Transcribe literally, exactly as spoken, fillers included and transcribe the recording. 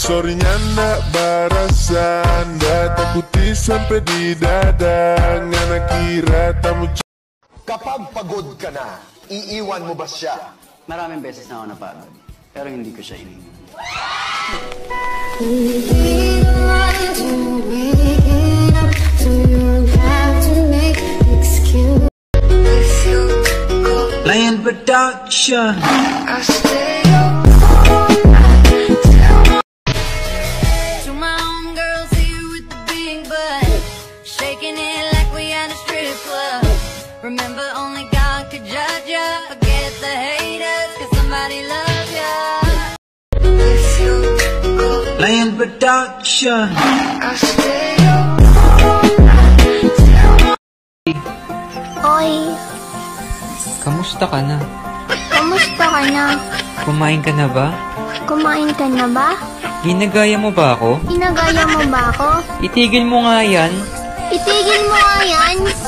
Sorry nyanda barasan, takuti sampai di dada, nga nakira tamu. Kapag pagod ka na, iiwan mo ba siya? Maraming beses na ako napagod, pero hindi ko siya iniwan. Lion Production. To my own girls here with the big butt, shaking it like we at a strip club. Remember, only God could judge ya. Forget the haters, cause somebody loves ya. Lion Production. Oy, Kamusta ka na? kamusta ka na? Kumain ka na ba? Kumain ka na ba? Ginagaya mo ba ako? Inagaya mo ba ako? Itigil mo nga yan. Itigil mo nga yan!